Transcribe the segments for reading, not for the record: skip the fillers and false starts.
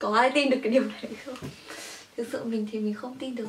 Có ai tin được cái điều này không? Thực sự mình thì mình không tin được.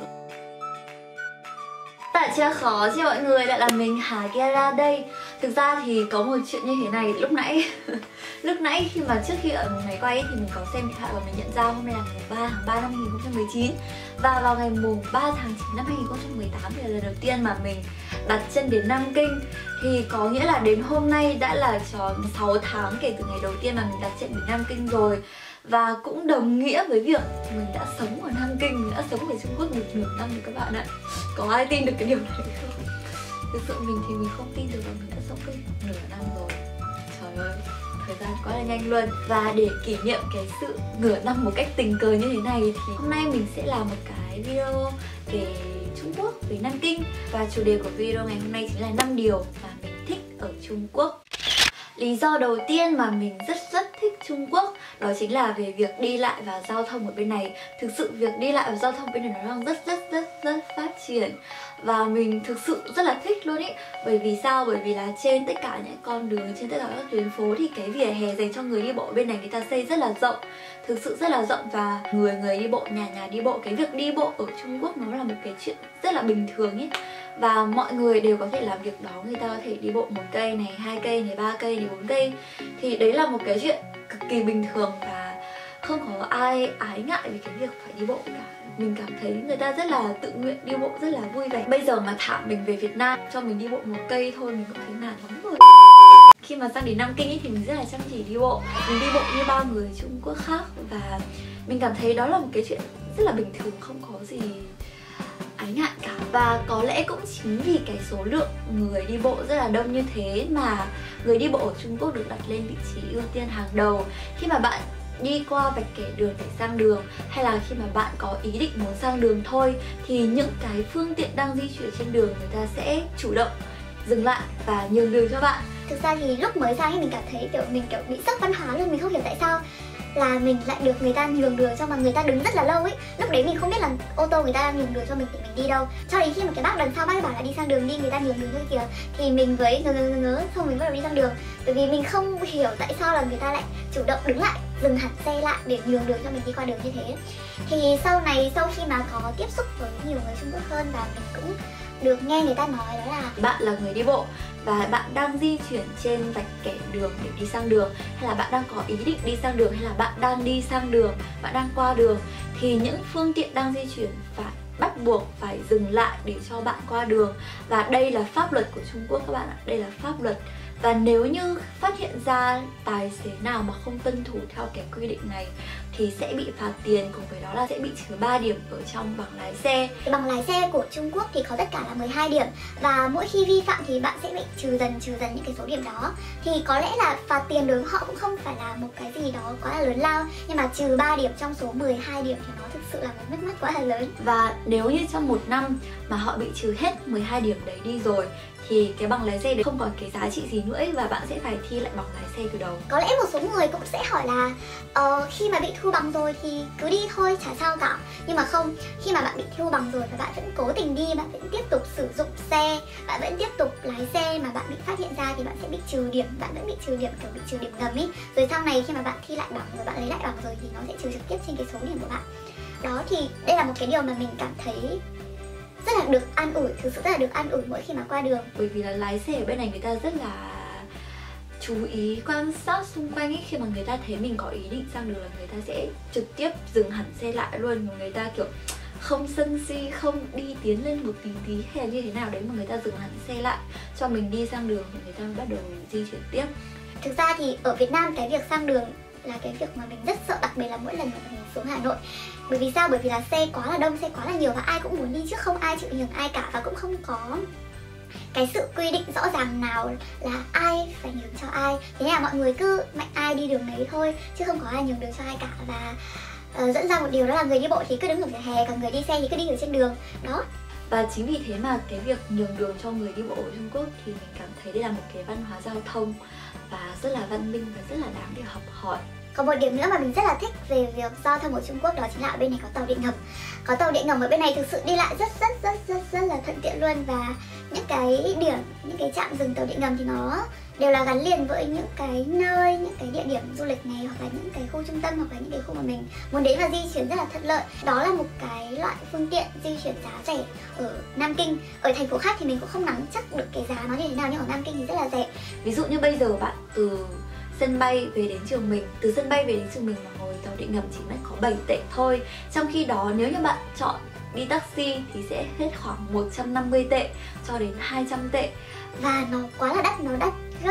Tại chưa khó chứ mọi người, lại là mình Hà Kiara đây. Thực ra thì có một chuyện như thế này lúc nãy lúc nãy khi mà trước khi ở ngày quay ấy, thì mình có xem điện thoại và mình nhận ra hôm nay là ngày 3 tháng 3 năm 2019. Và vào ngày mùng 3 tháng 9 năm 2018 thì là lần đầu tiên mà mình đặt chân đến Nam Kinh. Thì có nghĩa là đến hôm nay đã là tròn 6 tháng kể từ ngày đầu tiên mà mình đặt chân đến Nam Kinh rồi. Và cũng đồng nghĩa với việc mình đã sống ở Nam Kinh, mình đã sống ở Trung Quốc được nửa năm rồi các bạn ạ. Có ai tin được cái điều này không? Thực sự mình thì mình không tin được là mình đã sống được nửa năm rồi. Trời ơi, thời gian quá là nhanh luôn. Và để kỷ niệm cái sự nửa năm một cách tình cờ như thế này thì hôm nay mình sẽ làm một cái video về Trung Quốc, về Nam Kinh. Và chủ đề của video ngày hôm nay chính là 5 điều mà mình thích ở Trung Quốc. Lý do đầu tiên mà mình rất thích Trung Quốc đó chính là về việc đi lại và giao thông ở bên này. Thực sự việc đi lại và giao thông bên này nó đang rất phát triển. Và mình thực sự rất là thích luôn ý. Bởi vì sao? Bởi vì là trên tất cả những con đường, trên tất cả các tuyến phố thì cái vỉa hè dành cho người đi bộ bên này người ta xây rất là rộng. Thực sự rất là rộng và người đi bộ, nhà đi bộ. Cái việc đi bộ ở Trung Quốc nó là một cái chuyện rất là bình thường ý. Và mọi người đều có thể làm việc đó. Người ta có thể đi bộ 1 cây này, 2 cây này, 3 cây này, 4 cây. Thì đấy là một cái chuyện cực kỳ bình thường và không có ai ái ngại về cái việc phải đi bộ cả. Mình cảm thấy người ta rất là tự nguyện đi bộ, rất là vui vẻ. Bây giờ mà thả mình về Việt Nam cho mình đi bộ 1 cây thôi mình cũng thấy nản lắm rồi. Khi mà sang đến Nam Kinh ý, thì mình rất là chăm chỉ đi bộ. Mình đi bộ như bao người Trung Quốc khác. Và mình cảm thấy đó là một cái chuyện rất là bình thường, không có gì ái ngại cả. Và có lẽ cũng chính vì cái số lượng người đi bộ rất là đông như thế mà người đi bộ ở Trung Quốc được đặt lên vị trí ưu tiên hàng đầu. Khi mà bạn đi qua vạch kẻ đường để sang đường, hay là khi mà bạn có ý định muốn sang đường thôi, thì những cái phương tiện đang di chuyển trên đường người ta sẽ chủ động dừng lại và nhường đường cho bạn. Thực ra thì lúc mới sang thì mình cảm thấy mình bị sốc văn hóa luôn. Mình không hiểu tại sao là mình lại được người ta nhường đường cho mà người ta đứng rất là lâu ấy. Lúc đấy mình không biết là ô tô người ta đang nhường đường cho mình để mình đi đâu. Cho đến khi mà cái bác đằng sau bác bảo là đi sang đường đi, người ta nhường đường cho kìa, thì mình với ngớ xong mình bắt đầu đi sang đường. Bởi vì mình không hiểu tại sao là người ta lại chủ động đứng lại, dừng hẳn xe lại để nhường đường cho mình đi qua đường như thế. Thì sau này, sau khi mà có tiếp xúc với nhiều người Trung Quốc hơn và mình cũng được nghe người ta nói đó là bạn là người đi bộ và bạn đang di chuyển trên vạch kẻ đường để đi sang đường, hay là bạn đang có ý định đi sang đường, hay là bạn đang đi sang đường, bạn đang qua đường, thì những phương tiện đang di chuyển phải bắt buộc phải dừng lại để cho bạn qua đường. Và đây là pháp luật của Trung Quốc các bạn ạ, đây là pháp luật. Và nếu như phát hiện ra tài xế nào mà không tuân thủ theo cái quy định này thì sẽ bị phạt tiền, cùng với đó là sẽ bị trừ 3 điểm ở trong bằng lái xe. Bằng lái xe của Trung Quốc thì có tất cả là 12 điểm. Và mỗi khi vi phạm thì bạn sẽ bị trừ dần những cái số điểm đó. Thì có lẽ là phạt tiền đối với họ cũng không phải là một cái gì đó quá là lớn lao, nhưng mà trừ 3 điểm trong số 12 điểm thì nó thực sự là một mất mát quá là lớn. Và nếu như trong 1 năm mà họ bị trừ hết 12 điểm đấy đi rồi thì cái bằng lái xe đấy không còn cái giá trị gì nữa ấy, và bạn sẽ phải thi lại bằng lái xe từ đầu. Có lẽ một số người cũng sẽ hỏi là khi mà bị thu bằng rồi thì cứ đi thôi, chả sao cả. Nhưng mà không, khi mà bạn bị thu bằng rồi và bạn vẫn cố tình đi, bạn vẫn tiếp tục sử dụng xe, bạn vẫn tiếp tục lái xe mà bạn bị phát hiện ra thì bạn sẽ bị trừ điểm. Bạn vẫn bị trừ điểm, kiểu bị trừ điểm ngầm ý. Rồi sau này khi mà bạn thi lại bằng rồi, bạn lấy lại bằng rồi thì nó sẽ trừ trực tiếp trên cái số điểm của bạn. Đó, thì đây là một cái điều mà mình cảm thấy rất là được an ủi, thực sự rất là được an ủi mỗi khi mà qua đường. Bởi vì là lái xe ở bên này người ta rất là chú ý quan sát xung quanh ấy. Khi mà người ta thấy mình có ý định sang đường là người ta sẽ trực tiếp dừng hẳn xe lại luôn. Người ta kiểu không sân si, không đi tiến lên một tí hay là như thế nào đấy, mà người ta dừng hẳn xe lại cho mình đi sang đường thì người ta bắt đầu di chuyển tiếp. Thực ra thì ở Việt Nam cái việc sang đường là cái việc mà mình rất sợ, đặc biệt là mỗi lần mà mình xuống Hà Nội. Bởi vì sao? Bởi vì là xe quá là đông, xe quá là nhiều và ai cũng muốn đi chứ không ai chịu nhường ai cả. Và cũng không có cái sự quy định rõ ràng nào là ai phải nhường cho ai. Thế là mọi người cứ mạnh ai đi đường đấy thôi, chứ không có ai nhường đường cho ai cả. Và dẫn ra một điều đó là người đi bộ thì cứ đứng ở vỉa hè, còn người đi xe thì cứ đi ở trên đường. Đó. Và chính vì thế mà cái việc nhường đường cho người đi bộ ở Trung Quốc thì mình cảm thấy đây là một cái văn hóa giao thông và rất là văn minh và rất là đáng để học hỏi. Còn một điểm nữa mà mình rất là thích về việc giao thông ở Trung Quốc đó chính là ở bên này có tàu điện ngầm. Có tàu điện ngầm ở bên này thực sự đi lại rất là thuận tiện luôn. Và những cái điểm, những cái trạm dừng tàu điện ngầm thì nó đều là gắn liền với những cái nơi, những cái địa điểm du lịch này, hoặc là những cái khu trung tâm, hoặc là những cái khu mà mình muốn đến và di chuyển rất là thuận lợi. Đó là một cái loại phương tiện di chuyển giá rẻ ở Nam Kinh. Ở thành phố khác thì mình cũng không nắm chắc được cái giá nó như thế nào, nhưng ở Nam Kinh thì rất là rẻ. Ví dụ như bây giờ bạn từ sân bay về đến trường mình, từ sân bay về đến trường mình mà ngồi tàu điện ngầm chỉ mất có 7 tệ thôi. Trong khi đó nếu như bạn chọn đi taxi thì sẽ hết khoảng 150 tệ cho đến 200 tệ. Và nó quá là đắt, nó đắt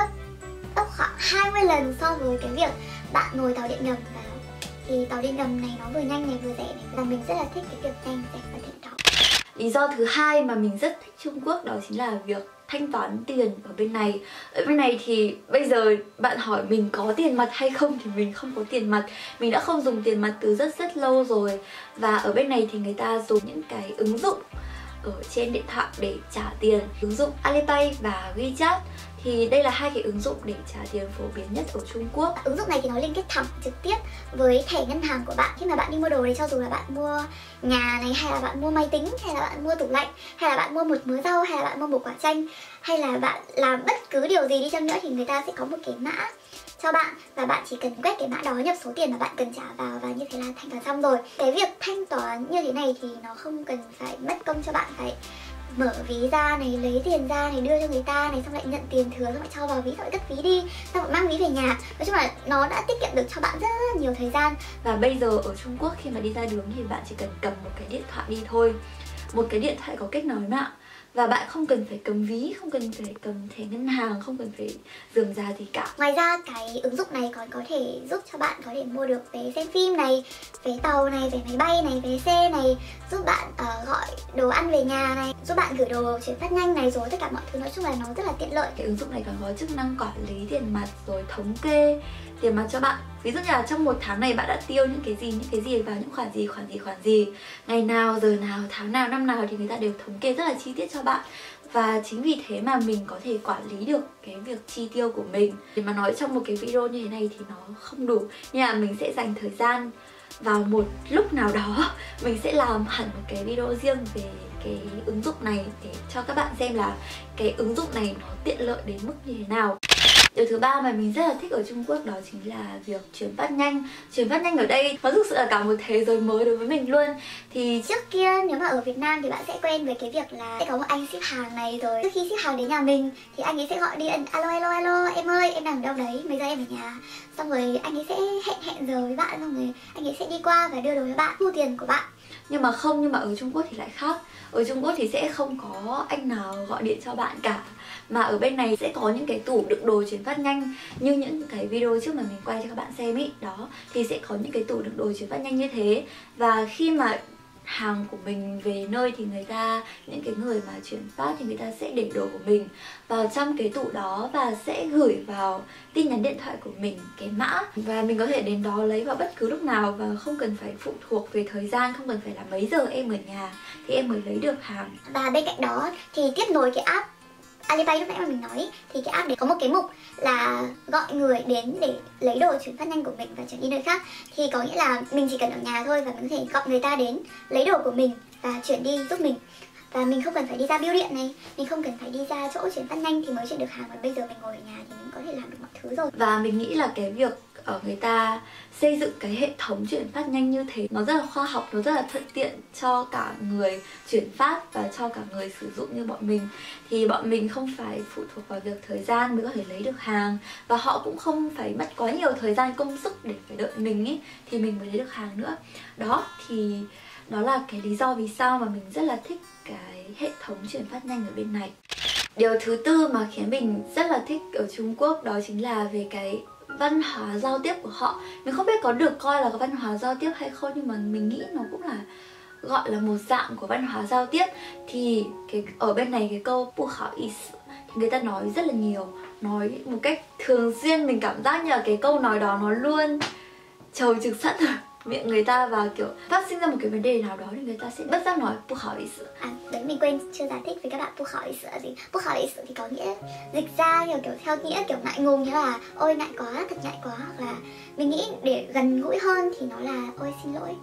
gấp khoảng 20 lần so với cái việc bạn ngồi tàu điện ngầm. Và thì tàu điện ngầm này nó vừa nhanh này, vừa rẻ này, và mình rất là thích cái việc nhanh, rẻ và tiện đó. Lý do thứ hai mà mình rất thích Trung Quốc đó chính là việc thanh toán tiền ở bên này. Ở bên này thì bây giờ bạn hỏi mình có tiền mặt hay không thì mình không có tiền mặt. Mình đã không dùng tiền mặt từ rất lâu rồi. Và ở bên này thì người ta dùng những cái ứng dụng ở trên điện thoại để trả tiền. Ứng dụng Alipay và WeChat. Thì đây là hai cái ứng dụng để trả tiền phổ biến nhất ở Trung Quốc. Ứng dụng này thì nó liên kết thẳng trực tiếp với thẻ ngân hàng của bạn. Khi mà bạn đi mua đồ thì cho dù là bạn mua nhà này, hay là bạn mua máy tính, hay là bạn mua tủ lạnh, hay là bạn mua một mớ rau, hay là bạn mua một quả chanh, hay là bạn làm bất cứ điều gì đi chăng nữa thì người ta sẽ có một cái mã cho bạn, và bạn chỉ cần quét cái mã đó, nhập số tiền mà bạn cần trả vào, và như thế là thanh toán xong rồi. Cái việc thanh toán như thế này thì nó không cần phải mất công cho bạn phải mở ví ra này, lấy tiền ra này, đưa cho người ta này, xong lại nhận tiền thừa, xong lại cho vào ví, xong lại cất ví đi, xong lại mang ví về nhà. Nói chung là nó đã tiết kiệm được cho bạn rất nhiều thời gian. Và bây giờ ở Trung Quốc khi mà đi ra đường thì bạn chỉ cần cầm một cái điện thoại đi thôi. Một cái điện thoại có kết nối mạng. Và bạn không cần phải cầm ví, không cần phải cầm thẻ ngân hàng, không cần phải rườm rà gì cả. Ngoài ra cái ứng dụng này còn có thể giúp cho bạn có thể mua được vé xem phim này, vé tàu này, vé máy bay này, vé xe này, giúp bạn gọi đồ ăn về nhà này, giúp bạn gửi đồ chuyển phát nhanh này, rồi tất cả mọi thứ. Nói chung là nó rất là tiện lợi. Cái ứng dụng này còn có chức năng quản lý tiền mặt rồi thống kê tiền mặt cho bạn. Ví dụ như là trong một tháng này bạn đã tiêu những cái gì vào những khoản gì, ngày nào, giờ nào, tháng nào, năm nào thì người ta đều thống kê rất là chi tiết cho bạn. Và chính vì thế mà mình có thể quản lý được cái việc chi tiêu của mình. Để mà nói trong một cái video như thế này thì nó không đủ, nhưng mà mình sẽ dành thời gian vào một lúc nào đó mình sẽ làm hẳn một cái video riêng về cái ứng dụng này để cho các bạn xem là cái ứng dụng này nó tiện lợi đến mức như thế nào. Điều thứ ba mà mình rất là thích ở Trung Quốc đó chính là việc chuyển phát nhanh. Chuyển phát nhanh ở đây nó thực sự là cả một thế giới mới đối với mình luôn. Thì trước kia nếu mà ở Việt Nam thì bạn sẽ quen với cái việc là sẽ có một anh ship hàng này, rồi trước khi ship hàng đến nhà mình thì anh ấy sẽ gọi đi, alo em ơi, em đang ở đâu đấy, mấy giờ em ở nhà. Xong rồi anh ấy sẽ hẹn giờ với bạn, xong rồi anh ấy sẽ đi qua và đưa đồ cho bạn, thu tiền của bạn. Nhưng mà ở Trung Quốc thì lại khác. Ở Trung Quốc thì sẽ không có anh nào gọi điện cho bạn cả. Mà ở bên này sẽ có những cái tủ đựng đồ chuyển phát nhanh như những cái video trước mà mình quay cho các bạn xem ý. Đó, thì sẽ có những cái tủ đựng đồ chuyển phát nhanh như thế. Và khi mà hàng của mình về nơi thì những cái người mà chuyển phát thì người ta sẽ để đồ của mình vào trong cái tủ đó và sẽ gửi vào tin nhắn điện thoại của mình cái mã, và mình có thể đến đó lấy vào bất cứ lúc nào và không cần phải phụ thuộc về thời gian, không cần phải là mấy giờ em ở nhà thì em mới lấy được hàng. Và bên cạnh đó thì tiếp nối cái app Alipay lúc nãy mà mình nói thì cái app đấy có một cái mục là gọi người đến để lấy đồ chuyển phát nhanh của mình và chuyển đi nơi khác. Thì có nghĩa là mình chỉ cần ở nhà thôi và mình có thể gọi người ta đến lấy đồ của mình và chuyển đi giúp mình. Và mình không cần phải đi ra bưu điện này, mình không cần phải đi ra chỗ chuyển phát nhanh thì mới chuyển được hàng. Và bây giờ mình ngồi ở nhà thì mình có thể làm được mọi thứ rồi. Và mình nghĩ là cái việc ở người ta xây dựng cái hệ thống chuyển phát nhanh như thế nó rất là khoa học, nó rất là thuận tiện cho cả người chuyển phát và cho cả người sử dụng như bọn mình. Thì bọn mình không phải phụ thuộc vào việc thời gian mới có thể lấy được hàng, và họ cũng không phải mất quá nhiều thời gian công sức để phải đợi mình ý, thì mình mới lấy được hàng nữa. Đó, thì đó là cái lý do vì sao mà mình rất là thích cái hệ thống chuyển phát nhanh ở bên này. Điều thứ tư mà khiến mình rất là thích ở Trung Quốc đó chính là về cái văn hóa giao tiếp của họ. Mình không biết có được coi là có văn hóa giao tiếp hay không, nhưng mà mình nghĩ nó cũng là gọi là một dạng của văn hóa giao tiếp. Thì ở bên này cái câu bu hảo ý thì người ta nói rất là nhiều, nói một cách thường xuyên. Mình cảm giác như là cái câu nói đó nó luôn trầu trực sẵn miệng người ta và kiểu phát sinh ra một cái vấn đề nào đó thì người ta sẽ bất giác nói不好意思. Đấy mình quên chưa giải thích với các bạn不好意思là gì.不好意思thì có nghĩa dịch ra kiểu theo nghĩa kiểu ngại ngùng, như là ôi ngại quá, thật ngại quá, hoặc là mình nghĩ để gần gũi hơn thì nó là ôi xin lỗi,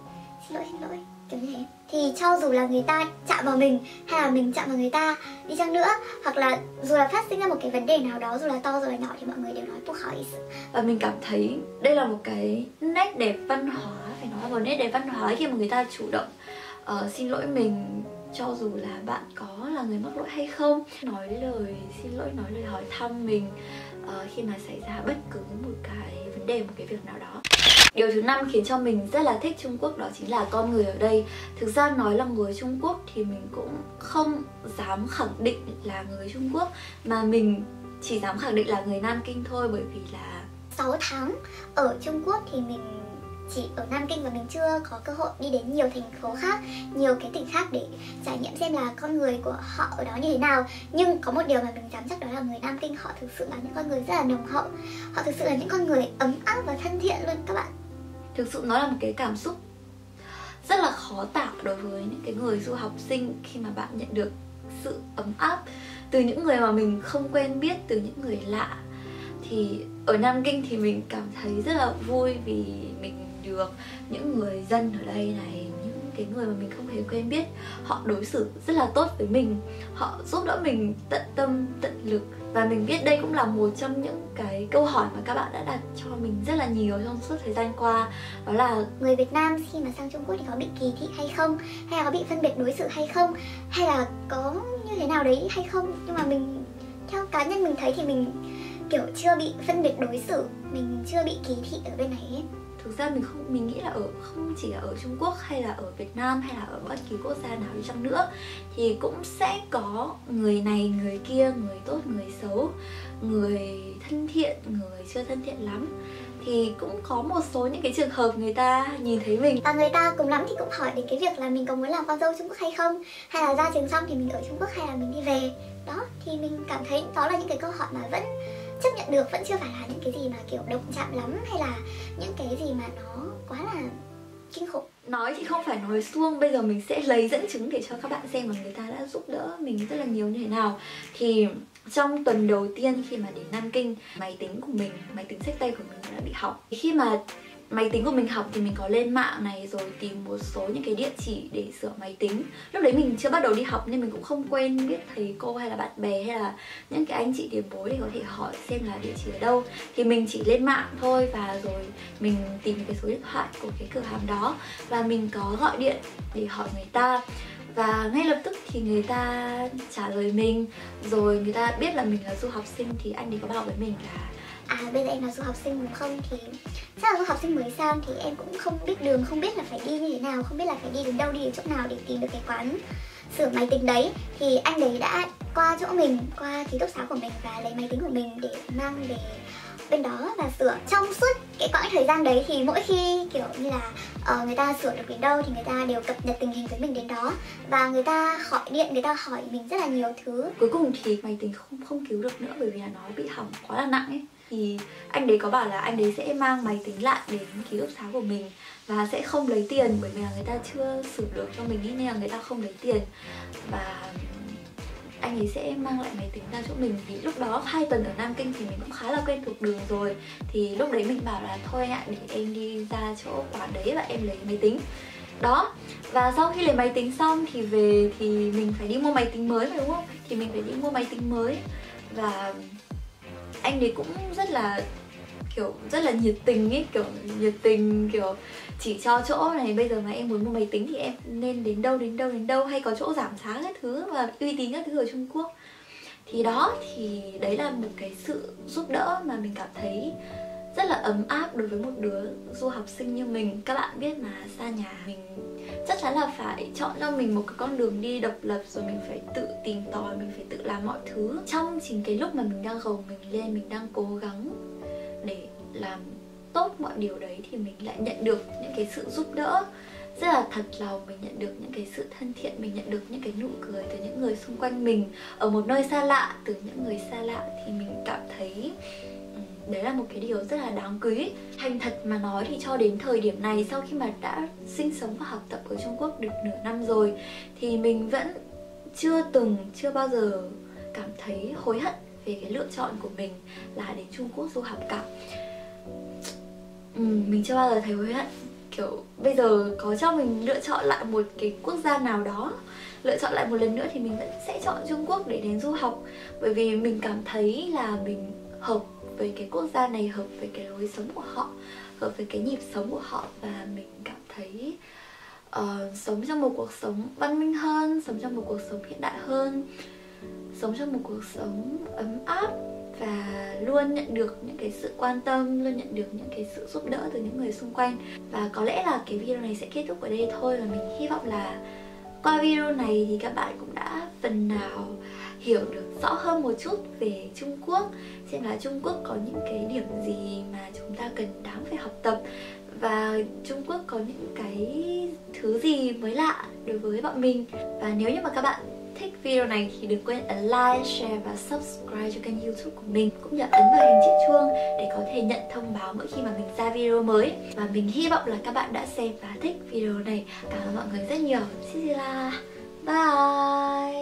kiểu như thế. Thì cho dù là người ta chạm vào mình hay là mình chạm vào người ta đi chăng nữa, hoặc là dù là phát sinh ra một cái vấn đề nào đó, dù là to dù là nhỏ, thì mọi người đều nói不好意思. Và mình cảm thấy đây là một cái nét đẹp văn hóa, phải nói là một nét đẹp văn hóa khi mà người ta chủ động xin lỗi mình, cho dù là bạn có là người mắc lỗi hay không. Nói lời xin lỗi, nói lời hỏi thăm mình khi mà xảy ra bất cứ một cái vấn đề, một cái việc nào đó. Điều thứ 5 khiến cho mình rất là thích Trung Quốc đó chính là con người ở đây. Thực ra nói là người Trung Quốc thì mình cũng không dám khẳng định là người Trung Quốc, mà mình chỉ dám khẳng định là người Nam Kinh thôi, bởi vì là 6 tháng ở Trung Quốc thì mình chỉ ở Nam Kinh và mình chưa có cơ hội đi đến nhiều thành phố khác, nhiều cái tỉnh khác để trải nghiệm xem là con người của họ ở đó như thế nào. Nhưng có một điều mà mình dám chắc đó là người Nam Kinh họ thực sự là những con người rất là nồng hậu. Họ thực sự là những con người ấm áp và thân thiện luôn các bạn. Thực sự nó là một cái cảm xúc rất là khó tả đối với những cái người du học sinh, khi mà bạn nhận được sự ấm áp từ những người mà mình không quen biết, từ những người lạ. Thì ở Nam Kinh thì mình cảm thấy rất là vui vì mình được những người dân ở đây này, những cái người mà mình không hề quen biết, họ đối xử rất là tốt với mình, họ giúp đỡ mình tận tâm, tận lực. Và mình biết đây cũng là một trong những cái câu hỏi mà các bạn đã đặt cho mình rất là nhiều trong suốt thời gian qua. Đó là người Việt Nam khi mà sang Trung Quốc thì có bị kỳ thị hay không? Hay là có bị phân biệt đối xử hay không? Hay là có như thế nào đấy hay không? Nhưng mà mình, theo cá nhân mình thấy thì mình kiểu chưa bị phân biệt đối xử, mình chưa bị kỳ thị ở bên này ấy. Thực ra mình nghĩ là không chỉ là ở Trung Quốc hay là ở Việt Nam hay là ở bất kỳ quốc gia nào đi chăng nữa thì cũng sẽ có người này người kia, người tốt người xấu, người thân thiện, người chưa thân thiện lắm. Thì cũng có một số những cái trường hợp người ta nhìn thấy mình và người ta cùng lắm thì cũng hỏi đến cái việc là mình có muốn làm con dâu Trung Quốc hay không, hay là ra trường xong thì mình ở Trung Quốc hay là mình đi về. Đó thì mình cảm thấy đó là những cái câu hỏi mà vẫn chấp nhận được, vẫn chưa phải là những cái gì mà kiểu động chạm lắm, hay là những cái gì mà nó quá là kinh khủng. Nói thì không phải nói suông, bây giờ mình sẽ lấy dẫn chứng để cho các bạn xem mà người ta đã giúp đỡ mình rất là nhiều như thế nào. Thì trong tuần đầu tiên khi mà đến Nam Kinh, máy tính của mình, máy tính xách tay của mình đã bị hỏng. Khi mà máy tính của mình hỏng thì mình có lên mạng này rồi tìm một số những cái địa chỉ để sửa máy tính. Lúc đấy mình chưa bắt đầu đi học nên mình cũng không quen biết thầy cô hay là bạn bè hay là những cái anh chị tiền bối để có thể hỏi xem là địa chỉ ở đâu. Thì mình chỉ lên mạng thôi và rồi mình tìm cái số điện thoại của cái cửa hàng đó và mình có gọi điện để hỏi người ta. Và ngay lập tức thì người ta trả lời mình, rồi người ta biết là mình là du học sinh thì anh ấy có bảo với mình là bây giờ em là du học sinh đúng không? Thì chắc là du học sinh mới sang thì em cũng không biết đường, không biết là phải đi như thế nào, không biết là phải đi đến đâu, đi đến chỗ nào để tìm được cái quán sửa máy tính đấy. Thì anh đấy đã qua chỗ mình, qua ký túc xá của mình và lấy máy tính của mình để mang về bên đó và sửa. Trong suốt cái quãng thời gian đấy thì mỗi khi kiểu như là người ta sửa được đến đâu thì người ta đều cập nhật tình hình với mình đến đó, và người ta gọi điện, người ta hỏi mình rất là nhiều thứ. Cuối cùng thì máy tính không cứu được nữa bởi vì là nó bị hỏng quá là nặng ấy. Thì anh đấy có bảo là anh đấy sẽ mang máy tính lại đến ký túc xá của mình và sẽ không lấy tiền, bởi vì là người ta chưa sửa được cho mình nên là người ta không lấy tiền. Và anh ấy sẽ mang lại máy tính ra chỗ mình. Vì lúc đó 2 tuần ở Nam Kinh thì mình cũng khá là quen thuộc đường rồi. Thì lúc đấy mình bảo là thôi ạ, để em đi ra chỗ quán đấy và em lấy máy tính. Đó, và sau khi lấy máy tính xong thì về thì mình phải đi mua máy tính mới mà đúng không? Thì mình phải đi mua máy tính mới. Và anh ấy cũng rất là nhiệt tình ấy, kiểu chỉ cho chỗ này, bây giờ mà em muốn mua máy tính thì em nên đến đâu, hay có chỗ giảm giá các thứ và uy tín các thứ ở Trung Quốc. Thì đó, thì đấy là một cái sự giúp đỡ mà mình cảm thấy rất là ấm áp đối với một đứa du học sinh như mình. Các bạn biết mà, xa nhà mình chắc chắn là phải chọn cho mình một cái con đường đi độc lập, rồi mình phải tự tìm tòi, mình phải tự làm mọi thứ. Trong chính cái lúc mà mình đang gồng mình lên, mình đang cố gắng để làm tốt mọi điều đấy thì mình lại nhận được những cái sự giúp đỡ rất là thật lòng, mình nhận được những cái sự thân thiện, mình nhận được những cái nụ cười từ những người xung quanh mình ở một nơi xa lạ. Từ những người xa lạ thì mình cảm thấy đấy là một cái điều rất là đáng quý. Thành thật mà nói thì cho đến thời điểm này, sau khi mà đã sinh sống và học tập ở Trung Quốc được nửa năm rồi, thì mình vẫn chưa bao giờ cảm thấy hối hận về cái lựa chọn của mình là đến Trung Quốc du học cả. Mình chưa bao giờ thấy hối hận. Kiểu bây giờ có cho mình lựa chọn lại một cái quốc gia nào đó, lựa chọn lại một lần nữa, thì mình vẫn sẽ chọn Trung Quốc để đến du học. Bởi vì mình cảm thấy là mình hợp với cái quốc gia này, hợp với cái lối sống của họ, hợp với cái nhịp sống của họ. Và mình cảm thấy sống trong một cuộc sống văn minh hơn, sống trong một cuộc sống hiện đại hơn, sống trong một cuộc sống ấm áp và luôn nhận được những cái sự quan tâm, luôn nhận được những cái sự giúp đỡ từ những người xung quanh. Và có lẽ là cái video này sẽ kết thúc ở đây thôi. Và mình hy vọng là qua video này thì các bạn cũng đã phần nào hiểu được rõ hơn một chút về Trung Quốc, xem là Trung Quốc có những cái điểm gì mà chúng ta cần đáng phải học tập, và Trung Quốc có những cái thứ gì mới lạ đối với bọn mình. Và nếu như mà các bạn thích video này thì đừng quên ấn like, share và subscribe cho kênh YouTube của mình, cũng như ấn vào hình chiếc chuông để có thể nhận thông báo mỗi khi mà mình ra video mới. Và mình hy vọng là các bạn đã xem và thích video này. Cảm ơn mọi người rất nhiều. Xin chào, bye.